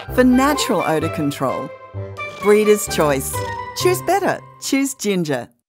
For natural odour control. Breeder's choice. Choose better. Choose ginger.